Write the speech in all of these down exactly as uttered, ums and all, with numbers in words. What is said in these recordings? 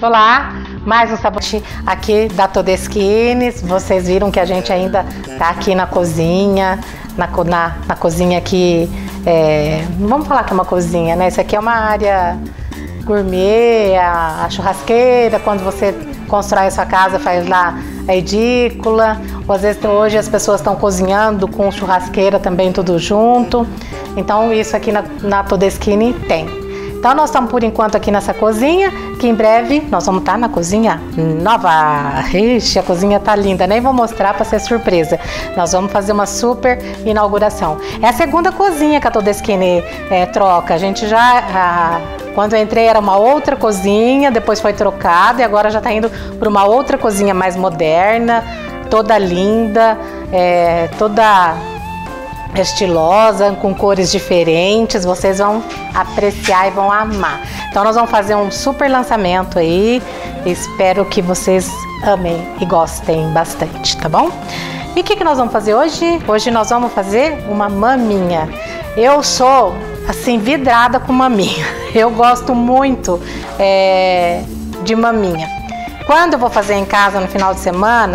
Olá, mais um sabonete aqui da Todeschini. Vocês viram que a gente ainda tá aqui na cozinha, na, na, na cozinha aqui, é, não vamos falar que é uma cozinha, né? Isso aqui é uma área gourmet, a, a churrasqueira, quando você constrói a sua casa, faz lá a edícula, ou às vezes hoje as pessoas estão cozinhando com churrasqueira também tudo junto. Então isso aqui na, na Todeschini tem. Então nós estamos por enquanto aqui nessa cozinha, que em breve nós vamos estar na cozinha nova. Ixi, a cozinha tá linda, nem vou mostrar para ser surpresa. Nós vamos fazer uma super inauguração. É a segunda cozinha que a Todeschini é, troca. A gente já, a, quando eu entrei era uma outra cozinha, depois foi trocada e agora já está indo para uma outra cozinha mais moderna, toda linda, é, toda estilosa, com cores diferentes, vocês vão apreciar e vão amar. Então nós vamos fazer um super lançamento aí, espero que vocês amem e gostem bastante, tá bom? E o que, que nós vamos fazer hoje? Hoje nós vamos fazer uma maminha. Eu sou assim vidrada com maminha, eu gosto muito é, de maminha. Quando eu vou fazer em casa no final de semana,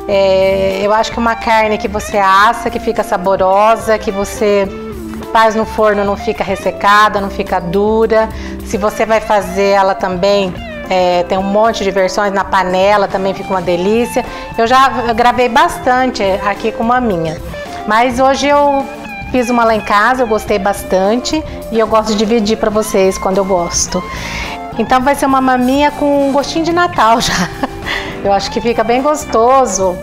É, eu acho que uma carne que você assa, que fica saborosa, que você faz no forno, não fica ressecada, não fica dura. Se você vai fazer ela também, é, tem um monte de versões na panela, também fica uma delícia. Eu já gravei bastante aqui com maminha, mas hoje eu fiz uma lá em casa, eu gostei bastante e eu gosto de dividir para vocês quando eu gosto. Então vai ser uma maminha com um gostinho de Natal já. Eu acho que fica bem gostoso,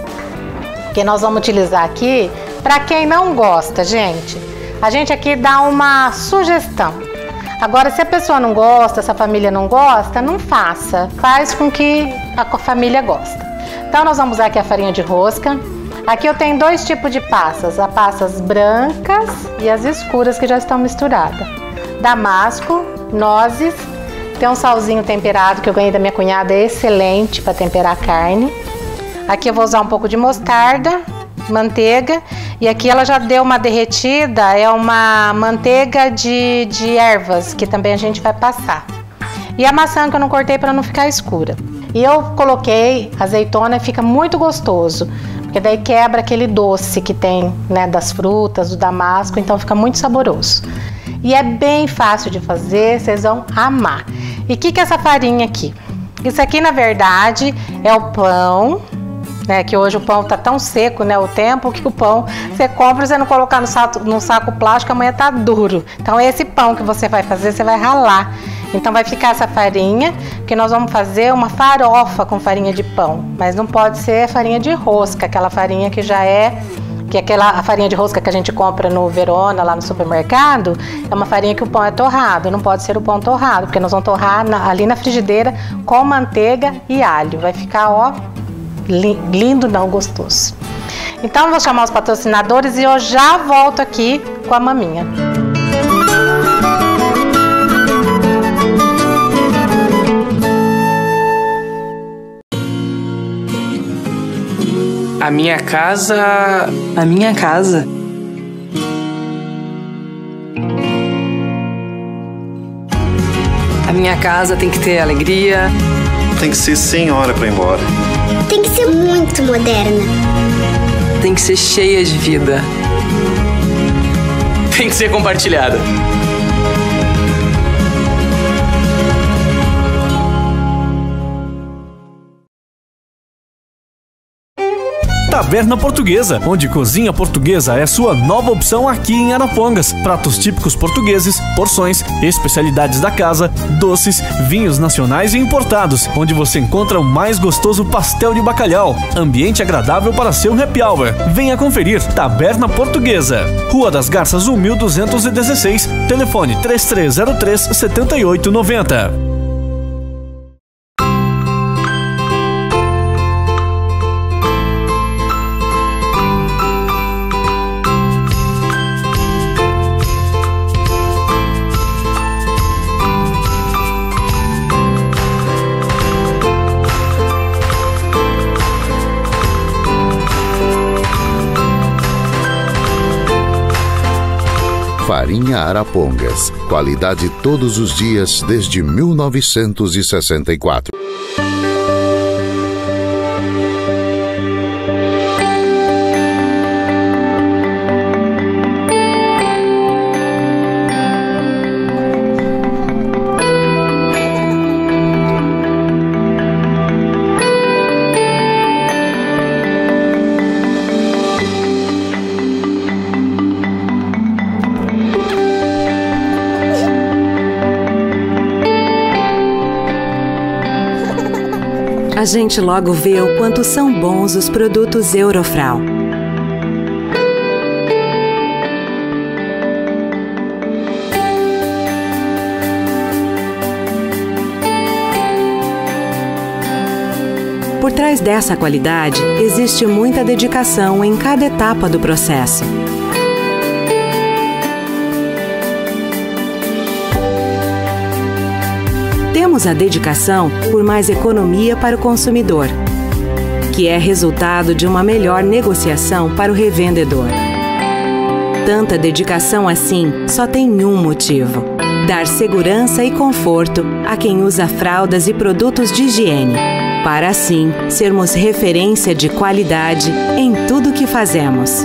que nós vamos utilizar aqui. Para quem não gosta, gente, a gente aqui dá uma sugestão. Agora, se a pessoa não gosta, se a família não gosta, não faça. Faz com que a família gosta. Então, nós vamos usar aqui a farinha de rosca. Aqui eu tenho dois tipos de passas, as passas brancas e as escuras que já estão misturadas. Damasco, nozes. Tem um salzinho temperado que eu ganhei da minha cunhada, é excelente para temperar a carne. Aqui eu vou usar um pouco de mostarda, manteiga, e aqui ela já deu uma derretida, é uma manteiga de, de ervas, que também a gente vai passar. E a maçã que eu não cortei para não ficar escura. E eu coloquei azeitona e fica muito gostoso, porque daí quebra aquele doce que tem, né, das frutas, do damasco, então fica muito saboroso. E é bem fácil de fazer, vocês vão amar. E o que, que é essa farinha aqui? Isso aqui, na verdade, é o pão, né? Que hoje o pão tá tão seco, né? O tempo que o pão você compra, você não colocar no saco, no saco plástico, amanhã tá duro. Então, esse pão que você vai fazer, você vai ralar. Então, vai ficar essa farinha, que nós vamos fazer uma farofa com farinha de pão. Mas não pode ser farinha de rosca, aquela farinha que já é... que aquela a farinha de rosca que a gente compra no Verona, lá no supermercado, é uma farinha que o pão é torrado, não pode ser o pão torrado, porque nós vamos torrar na, ali na frigideira com manteiga e alho. Vai ficar, ó, li, lindo, não, gostoso. Então, eu vou chamar os patrocinadores e eu já volto aqui com a maminha. A minha casa... A minha casa. A minha casa tem que ter alegria. Tem que ser sem hora pra ir embora. Tem que ser muito moderna. Tem que ser cheia de vida. Tem que ser compartilhada. Taberna Portuguesa, onde cozinha portuguesa é sua nova opção aqui em Arapongas. Pratos típicos portugueses, porções, especialidades da casa, doces, vinhos nacionais e importados, onde você encontra o mais gostoso pastel de bacalhau. Ambiente agradável para seu happy hour. Venha conferir. Taberna Portuguesa, Rua das Garças um mil duzentos e dezesseis, telefone três três zero três, sete oito nove zero. Farinha Arapongas. Qualidade todos os dias desde mil novecentos e sessenta e quatro. a gente logo vê o quanto são bons os produtos Eurofral. Por trás dessa qualidade, existe muita dedicação em cada etapa do processo. Temos a dedicação por mais economia para o consumidor, que é resultado de uma melhor negociação para o revendedor. Tanta dedicação assim só tem um motivo: dar segurança e conforto a quem usa fraldas e produtos de higiene, para assim sermos referência de qualidade em tudo que fazemos.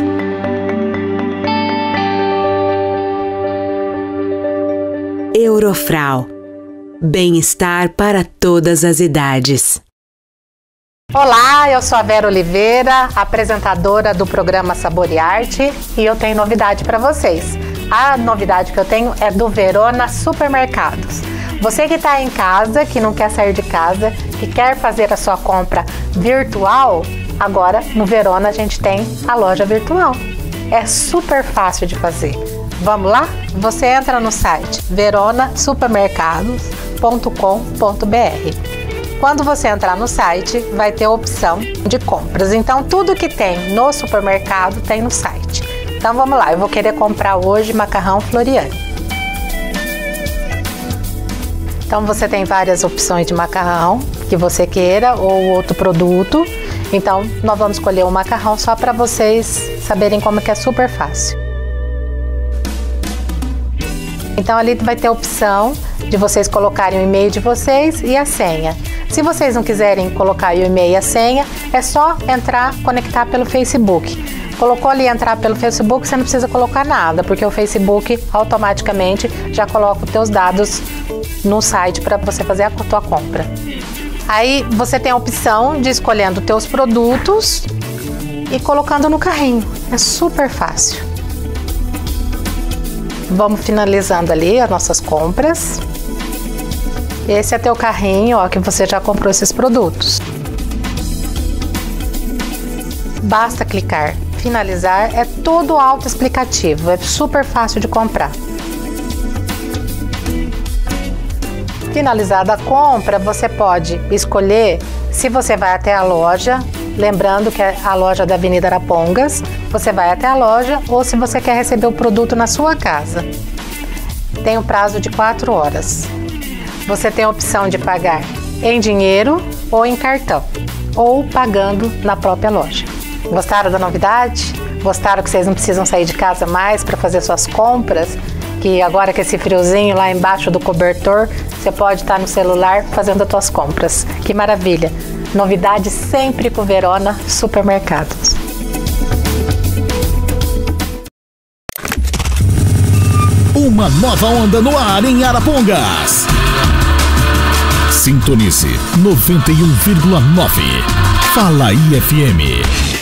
Eurofral. Bem-estar para todas as idades. Olá, eu sou a Vera Oliveira, apresentadora do programa Sabor e Arte, e eu tenho novidade para vocês. A novidade que eu tenho é do Verona Supermercados. Você que está em casa, que não quer sair de casa, que quer fazer a sua compra virtual, agora no Verona a gente tem a loja virtual. É super fácil de fazer. Vamos lá? Você entra no site verona supermercados ponto com ponto br. Quando você entrar no site, vai ter a opção de compras. Então, tudo que tem no supermercado tem no site. Então, vamos lá. Eu vou querer comprar hoje macarrão Floriani. Então, você tem várias opções de macarrão que você queira ou outro produto. Então, nós vamos escolher o macarrão só para vocês saberem como que é super fácil. Então, ali vai ter a opção de vocês colocarem o e-mail de vocês e a senha. Se vocês não quiserem colocar o e-mail e a senha, é só entrar, conectar pelo Facebook. Colocou ali entrar pelo Facebook, você não precisa colocar nada, porque o Facebook automaticamente já coloca os teus dados no site para você fazer a tua compra. Aí você tem a opção de escolhendo os teus produtos e colocando no carrinho. É super fácil. Vamos finalizando ali as nossas compras. Esse é teu carrinho, ó, que você já comprou esses produtos. Basta clicar finalizar, é todo autoexplicativo, é super fácil de comprar. Finalizada a compra, você pode escolher se você vai até a loja, lembrando que é a loja da Avenida Arapongas, você vai até a loja ou se você quer receber o produto na sua casa. Tem um prazo de quatro horas. Você tem a opção de pagar em dinheiro ou em cartão, ou pagando na própria loja. Gostaram da novidade? Gostaram que vocês não precisam sair de casa mais para fazer suas compras? Que agora com esse friozinho lá embaixo do cobertor, você pode estar no celular fazendo as suas compras. Que maravilha! Novidade sempre com Verona Supermercados. Uma nova onda no ar em Arapongas. Sintonize noventa e um vírgula nove. Fala I F M.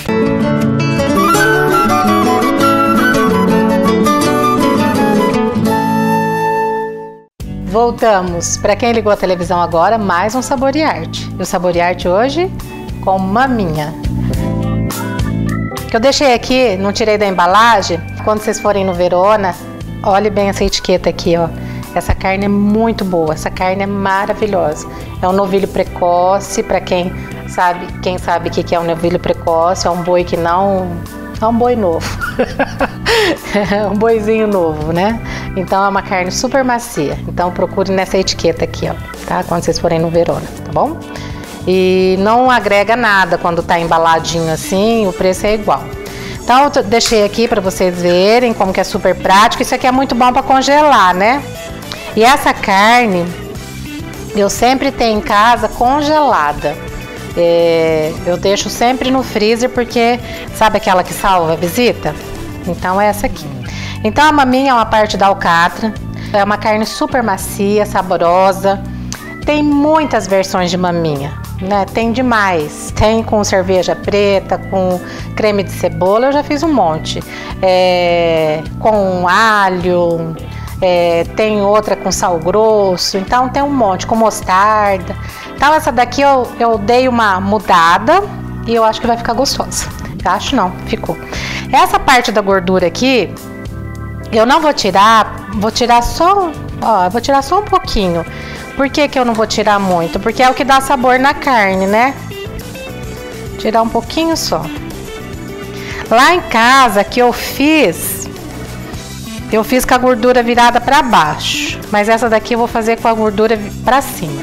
Voltamos. Para quem ligou a televisão agora, mais um Sabor e Arte. E o Sabor e Arte hoje com maminha. Que eu deixei aqui, não tirei da embalagem. Quando vocês forem no Verona, olhe bem essa etiqueta aqui, ó. Essa carne é muito boa, essa carne é maravilhosa. É um novilho precoce, para quem sabe, quem sabe o que é um novilho precoce, é um boi que não... É um boi novo. É um boizinho novo, né? Então é uma carne super macia. Então procure nessa etiqueta aqui, ó, tá? Quando vocês forem no Verona, tá bom? E não agrega nada quando tá embaladinho assim, o preço é igual. Então eu deixei aqui para vocês verem como que é super prático. Isso aqui é muito bom para congelar, né? E essa carne eu sempre tenho em casa congelada. É, eu deixo sempre no freezer porque sabe aquela que salva a visita? Então é essa aqui. Então a maminha é uma parte da alcatra. É uma carne super macia, saborosa. Tem muitas versões de maminha, né? Tem demais. Tem com cerveja preta, com creme de cebola, eu já fiz um monte. É, com alho, é, tem outra com sal grosso, então tem um monte, com mostarda. Então essa daqui eu, eu dei uma mudada e eu acho que vai ficar gostosa. Acho não, ficou. Essa parte da gordura aqui, eu não vou tirar, vou tirar só, ó, vou tirar só um pouquinho. Por que que eu não vou tirar muito? Porque é o que dá sabor na carne, né? Tirar um pouquinho só. Lá em casa que eu fiz, eu fiz com a gordura virada para baixo, mas essa daqui eu vou fazer com a gordura para cima.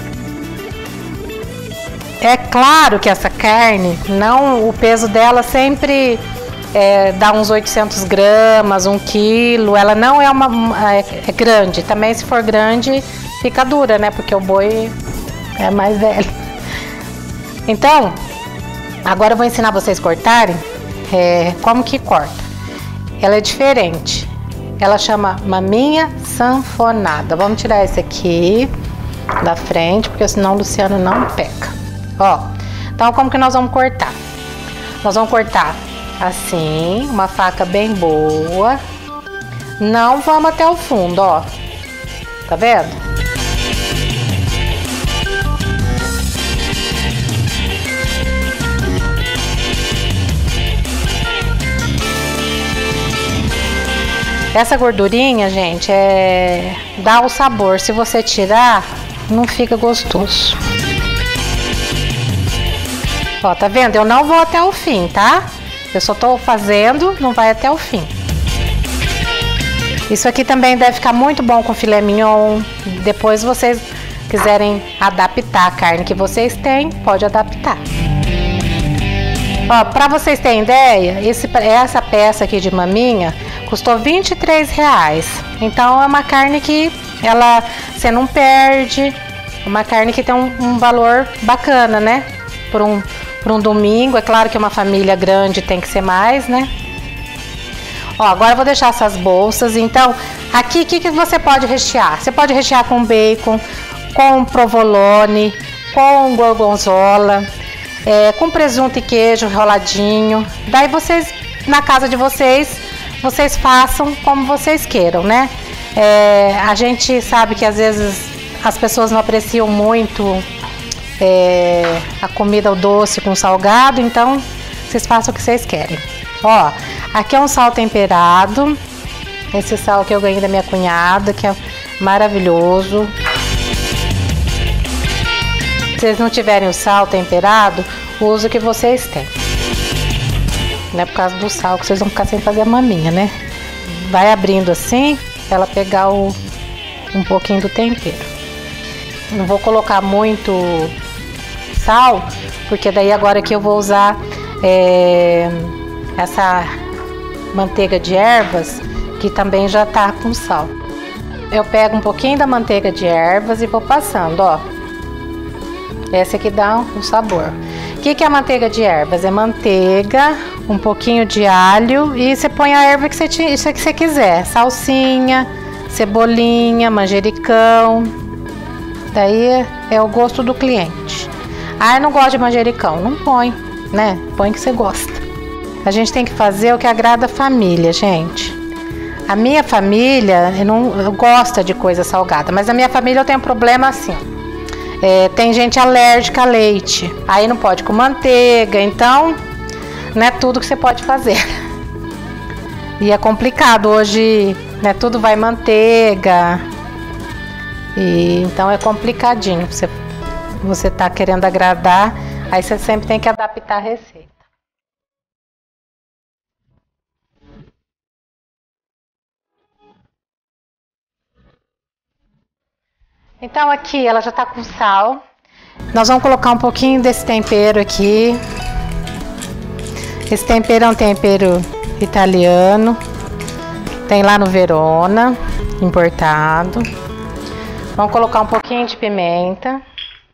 É claro que essa carne, não, o peso dela sempre é, dá uns oitocentos gramas, um quilo. Ela não é uma é, é grande. Também se for grande fica dura, né? Porque o boi é mais velho. Então, agora eu vou ensinar vocês a cortarem. É, como que corta? Ela é diferente. Ela chama maminha sanfonada. Vamos tirar esse aqui da frente, porque senão o Luciano não pega. Ó, então como que nós vamos cortar? Nós vamos cortar assim, uma faca bem boa. Não vamos até o fundo, ó. Tá vendo? Essa gordurinha, gente, é dá o sabor. Se você tirar, não fica gostoso. Ó, tá vendo? Eu não vou até o fim, tá? Eu só tô fazendo, não vai até o fim. Isso aqui também deve ficar muito bom com filé mignon. Depois vocês quiserem adaptar a carne que vocês têm, pode adaptar. Ó, pra vocês terem ideia, esse, essa peça aqui de maminha custou vinte e três reais. Então é uma carne que ela, você não perde. Uma carne que tem um, um valor bacana, né? Por um, por um domingo. É claro que uma família grande tem que ser mais, né? Ó, agora eu vou deixar essas bolsas. Então, aqui o que, que você pode rechear? Você pode rechear com bacon, com provolone, com gorgonzola, é, com presunto e queijo enroladinho. Daí vocês, na casa de vocês, vocês façam como vocês queiram, né? É, a gente sabe que às vezes as pessoas não apreciam muito é, a comida, o doce com salgado, então vocês façam o que vocês querem. Ó, aqui é um sal temperado, esse sal que eu ganhei da minha cunhada, que é maravilhoso. Se vocês não tiverem o sal temperado, use o que vocês têm. Não é por causa do sal que vocês vão ficar sem fazer a maminha, né? Vai abrindo assim, pra ela pegar o, um pouquinho do tempero. Não vou colocar muito sal, porque daí agora que eu vou usar é, essa manteiga de ervas, que também já tá com sal. Eu pego um pouquinho da manteiga de ervas e vou passando, ó. Essa aqui dá um sabor. O que, que é a manteiga de ervas? É manteiga, um pouquinho de alho e você põe a erva que você, te, isso que você quiser. Salsinha, cebolinha, manjericão. Daí é, é o gosto do cliente. Ah, eu não gosto de manjericão. Não põe, né? Põe o que você gosta. A gente tem que fazer o que agrada a família, gente. A minha família eu não, eu gosta de coisa salgada, mas a minha família eu tenho um problema assim. É, tem gente alérgica a leite, aí não pode com manteiga, então não é tudo que você pode fazer. E é complicado hoje, né? Tudo vai manteiga, e então é complicadinho. Você, você tá querendo agradar, aí você sempre tem que adaptar a receita. Então aqui ela já tá com sal. Nós vamos colocar um pouquinho desse tempero aqui. Esse tempero é um tempero italiano. Tem lá no Verona, importado. Vamos colocar um pouquinho de pimenta.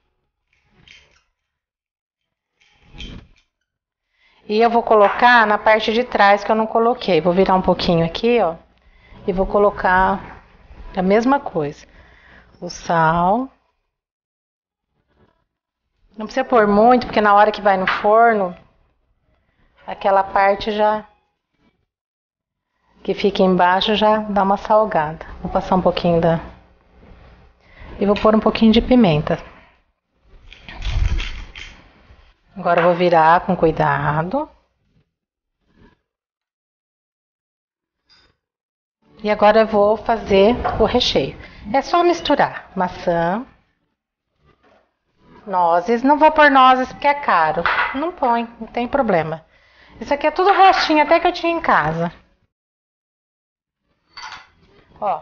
E eu vou colocar na parte de trás que eu não coloquei. Vou virar um pouquinho aqui, ó. E vou colocar a mesma coisa. O sal. Não precisa pôr muito, porque na hora que vai no forno, aquela parte já que fica embaixo já dá uma salgada. Vou passar um pouquinho da... E vou pôr um pouquinho de pimenta. Agora eu vou virar com cuidado. E agora eu vou fazer o recheio. É só misturar maçã, nozes. Não vou pôr nozes porque é caro. Não põe, não tem problema. Isso aqui é tudo restinho até que eu tinha em casa. Ó.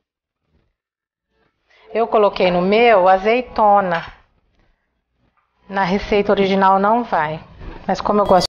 Eu coloquei no meu azeitona. Na receita original não vai. Mas como eu gosto.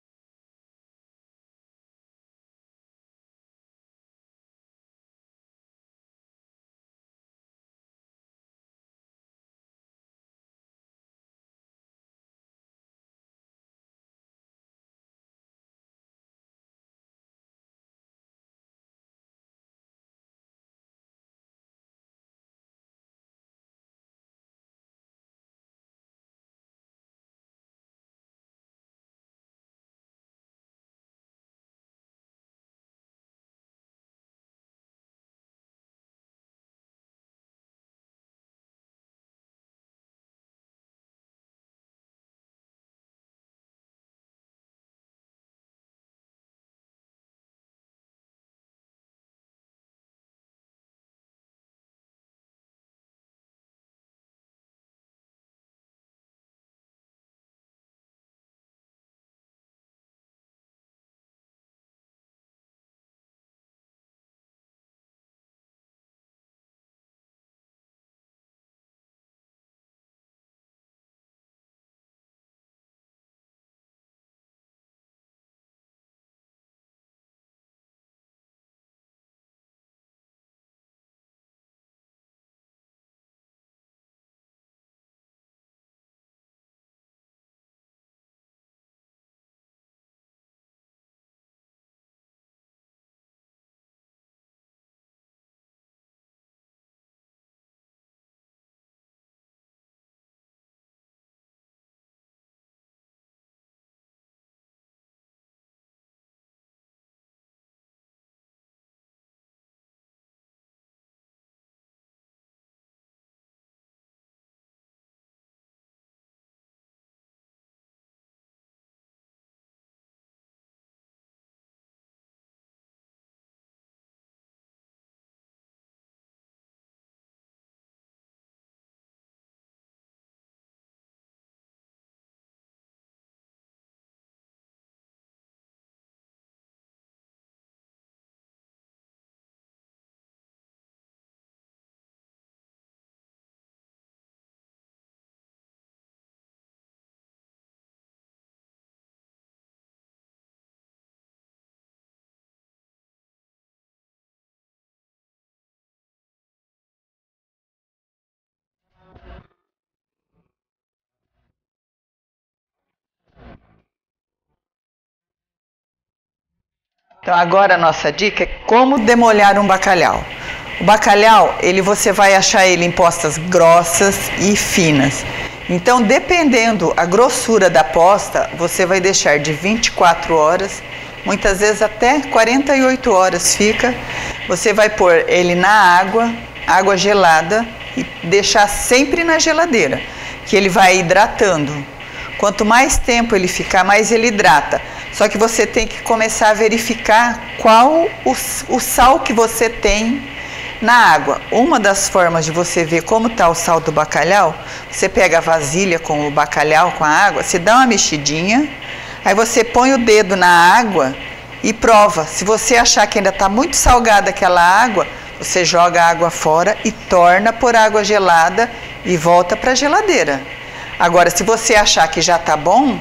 Então agora a nossa dica é como demolhar um bacalhau. O bacalhau, ele, você vai achar ele em postas grossas e finas. Então, dependendo a grossura da posta, você vai deixar de vinte e quatro horas, muitas vezes até quarenta e oito horas fica. Você vai pôr ele na água, água gelada, e deixar sempre na geladeira, que ele vai hidratando. Quanto mais tempo ele ficar, mais ele hidrata. Só que você tem que começar a verificar qual o, o sal que você tem na água. Uma das formas de você ver como está o sal do bacalhau, você pega a vasilha com o bacalhau, com a água, você dá uma mexidinha, aí você põe o dedo na água e prova. Se você achar que ainda está muito salgada aquela água, você joga a água fora e torna por água gelada e volta para a geladeira. Agora, se você achar que já está bom,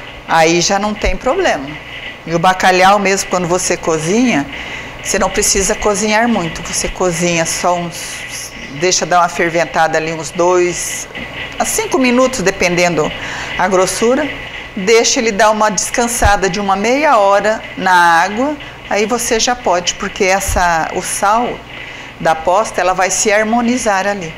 aí já não tem problema. E o bacalhau mesmo, quando você cozinha, você não precisa cozinhar muito. Você cozinha só uns... Deixa dar uma ferventada ali uns dois a cinco minutos, dependendo a grossura. Deixa ele dar uma descansada de uma meia hora na água. Aí você já pode, porque essa, o sal da posta, ela vai se harmonizar ali.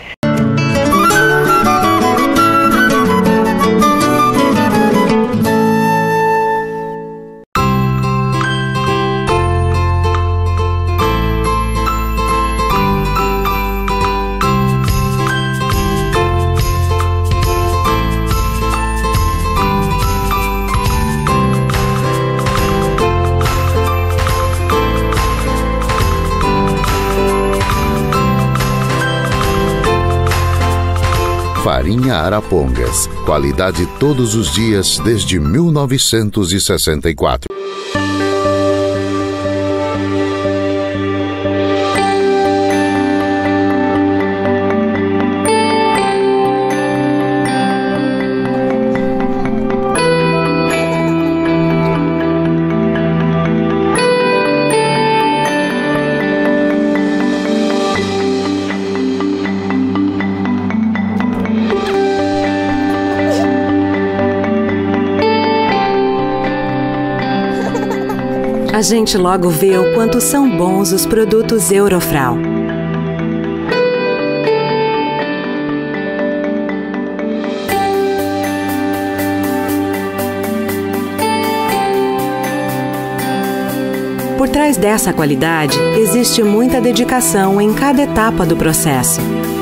Farinha Arapongas. Qualidade todos os dias desde mil novecentos e sessenta e quatro. A gente logo vê o quanto são bons os produtos Eurofral. Por trás dessa qualidade, existe muita dedicação em cada etapa do processo.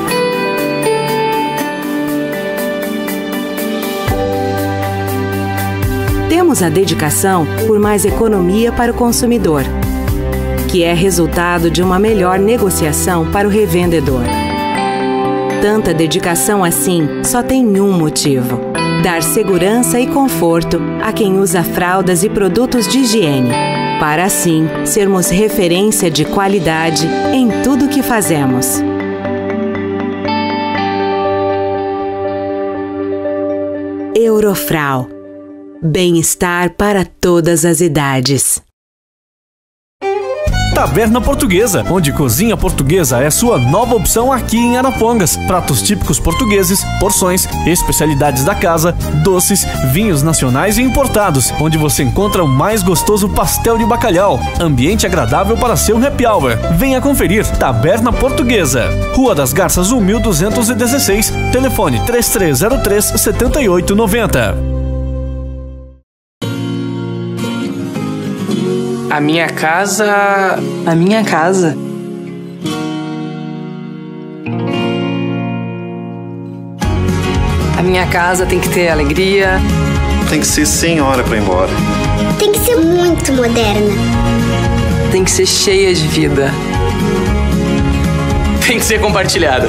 Temos a dedicação por mais economia para o consumidor, que é resultado de uma melhor negociação para o revendedor. Tanta dedicação assim só tem um motivo: dar segurança e conforto a quem usa fraldas e produtos de higiene, para assim sermos referência de qualidade em tudo que fazemos. Eurofral. Bem-estar para todas as idades. Taverna Portuguesa, onde cozinha portuguesa é sua nova opção aqui em Arapongas. Pratos típicos portugueses, porções, especialidades da casa, doces, vinhos nacionais e importados, onde você encontra o mais gostoso pastel de bacalhau. Ambiente agradável para seu happy hour. Venha conferir. Taverna Portuguesa, Rua das Garças um mil duzentos e dezesseis, telefone três três zero três, sete oito nove zero. A minha casa... A minha casa. A minha casa tem que ter alegria. Tem que ser sem hora para ir embora. Tem que ser muito moderna. Tem que ser cheia de vida. Tem que ser compartilhada.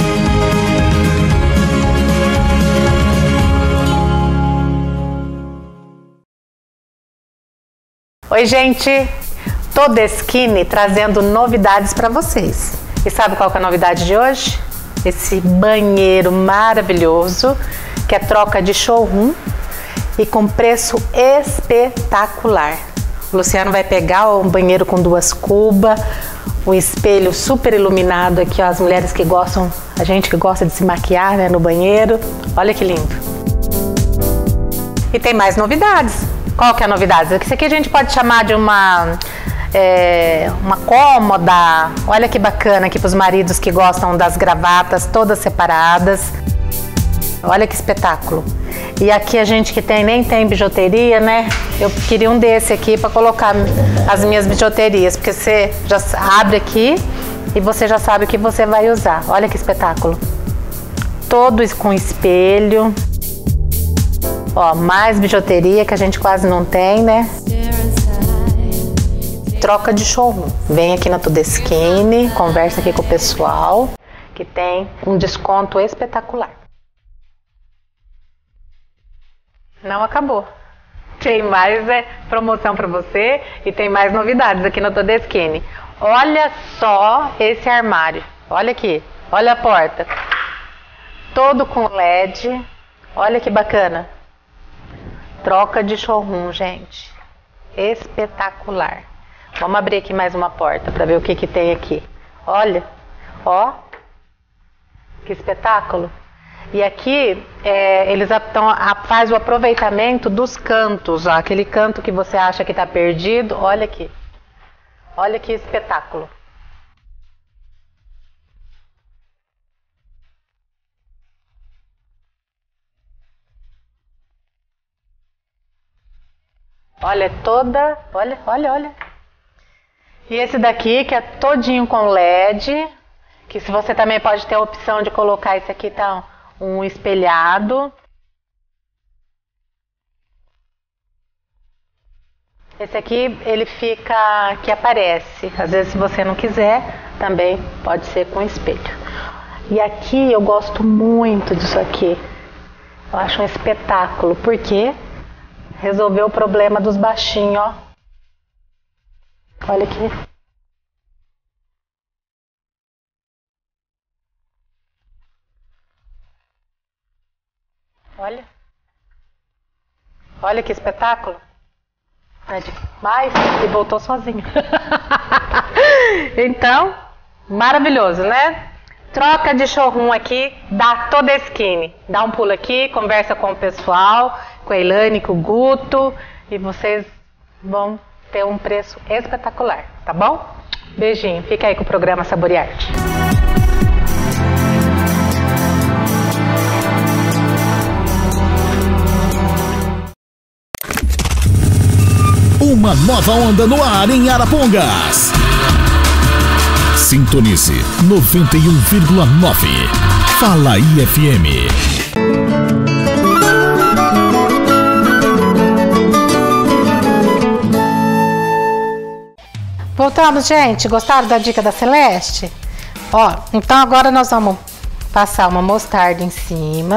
Oi, gente! Todeschini trazendo novidades para vocês. E sabe qual que é a novidade de hoje? Esse banheiro maravilhoso, que é troca de showroom e com preço espetacular. O Luciano vai pegar um banheiro com duas cubas, um espelho super iluminado aqui, ó, as mulheres que gostam, a gente que gosta de se maquiar, né, no banheiro. Olha que lindo! E tem mais novidades. Qual que é a novidade? Isso aqui a gente pode chamar de uma, é, uma cômoda. Olha que bacana aqui para os maridos que gostam das gravatas todas separadas. Olha que espetáculo. E aqui a gente que tem, nem tem bijuteria, né? Eu queria um desse aqui para colocar as minhas bijuterias, porque você já abre aqui e você já sabe o que você vai usar. Olha que espetáculo. Todo com espelho. Ó, mais bijuteria que a gente quase não tem, né? Troca de showroom. Vem aqui na Todeschini, conversa aqui com o pessoal, que tem um desconto espetacular. Não acabou. Tem mais é, promoção para você e tem mais novidades aqui na Todeschini. Olha só esse armário. Olha aqui. Olha a porta. Todo com L E D. Olha que bacana. Troca de showroom, gente. Espetacular. Vamos abrir aqui mais uma porta para ver o que que tem aqui. Olha, ó, que espetáculo. E aqui é, eles fazem o aproveitamento dos cantos, ó, aquele canto que você acha que está perdido. Olha aqui. Olha que espetáculo. Olha, toda, olha, olha, olha. E esse daqui, que é todinho com L E D, que se você também pode ter a opção de colocar esse aqui, tá um espelhado. Esse aqui, ele fica, que aparece. Às vezes, se você não quiser, também pode ser com espelho. E aqui eu gosto muito disso aqui. Eu acho um espetáculo, porque resolveu o problema dos baixinhos, ó. Olha aqui. Olha. Olha que espetáculo. Mais e voltou sozinho. Então, maravilhoso, né? Troca de showroom aqui da Todeskine. Dá um pulo aqui, conversa com o pessoal, com a Elaine, com o Guto, e vocês vão ter um preço espetacular, tá bom? Beijinho, fica aí com o programa Sabor e Arte. Uma nova onda no ar em Arapongas. Sintonize noventa e um vírgula nove. Fala I F M. Voltamos, gente. Gostaram da dica da Celeste? Ó, então agora nós vamos passar uma mostarda em cima.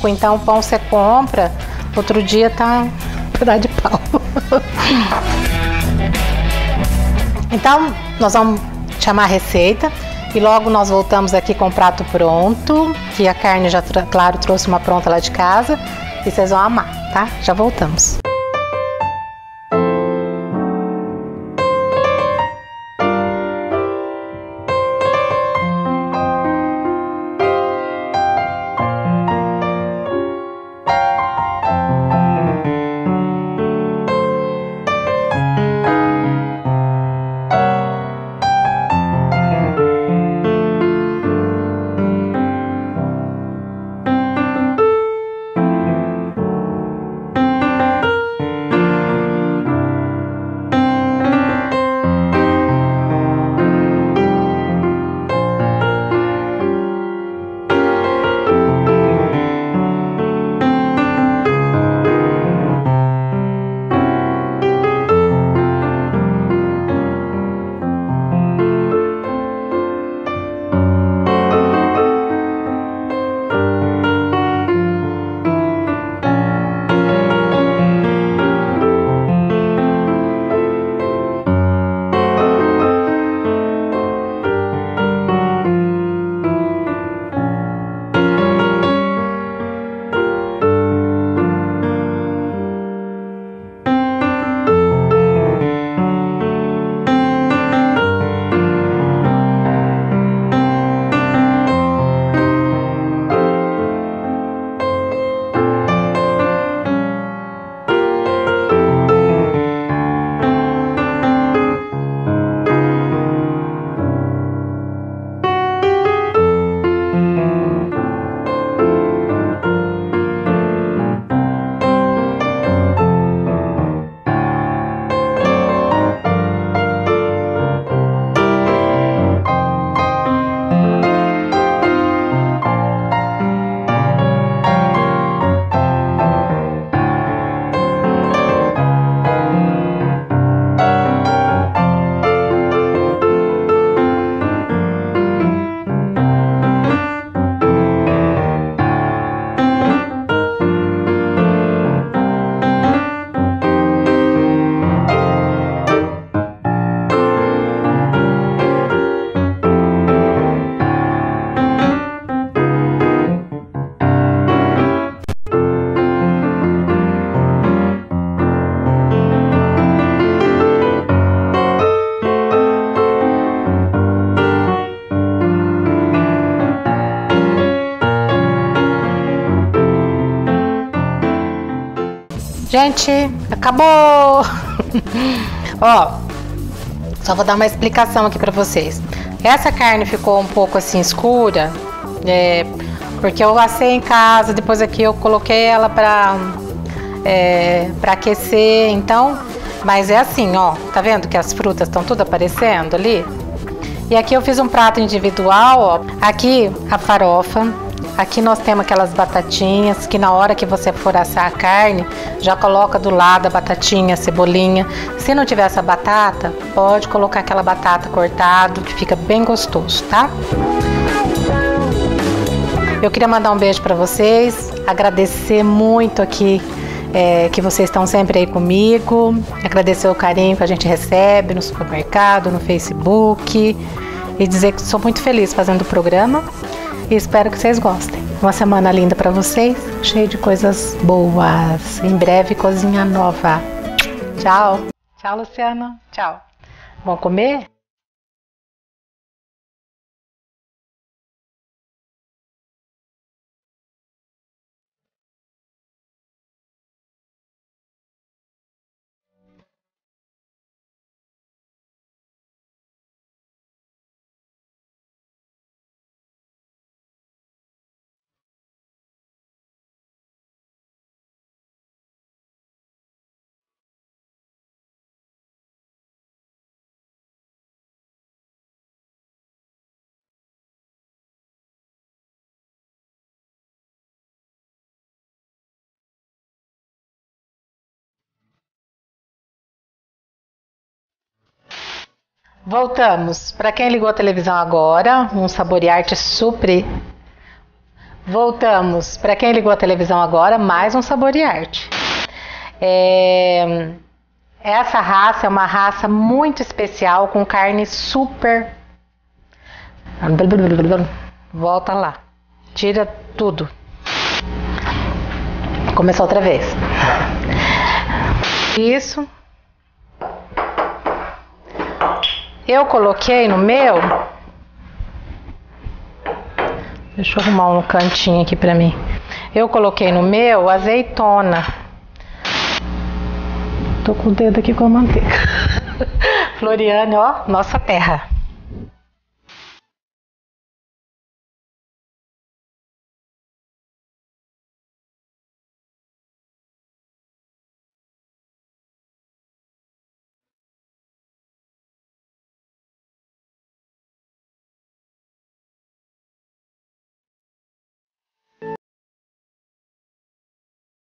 fresco, então o pão você compra, outro dia tá um pedaço de pau. Então, nós vamos chamar a receita e logo nós voltamos aqui com o prato pronto, que a carne já, claro, trouxe uma pronta lá de casa e vocês vão amar, tá? Já voltamos. Gente, acabou! Ó, só vou dar uma explicação aqui pra vocês. Essa carne ficou um pouco assim escura, é, porque eu assei em casa, depois aqui eu coloquei ela pra, é, pra aquecer, então... Mas é assim, ó, tá vendo que as frutas estão tudo aparecendo ali? E aqui eu fiz um prato individual, ó. Aqui a farofa. Aqui nós temos aquelas batatinhas que na hora que você for assar a carne, já coloca do lado a batatinha, a cebolinha. Se não tiver essa batata, pode colocar aquela batata cortada, que fica bem gostoso, tá? Eu queria mandar um beijo para vocês, agradecer muito aqui é, que vocês estão sempre aí comigo, agradecer o carinho que a gente recebe no supermercado, no Facebook e dizer que sou muito feliz fazendo o programa. E espero que vocês gostem. Uma semana linda para vocês, cheia de coisas boas. Em breve, cozinha nova. Tchau. Tchau, Luciano. Tchau. Vão comer? Voltamos. Para quem ligou a televisão agora, um Saborearte super Voltamos. Para quem ligou a televisão agora, mais um Sabor e Arte. É... Essa raça é uma raça muito especial, com carne super... Volta lá. Tira tudo. Começar outra vez. Isso. Eu coloquei no meu... Deixa eu arrumar um cantinho aqui pra mim. Eu coloquei no meu azeitona. Tô com o dedo aqui com a manteiga. Floriane, ó, nossa terra.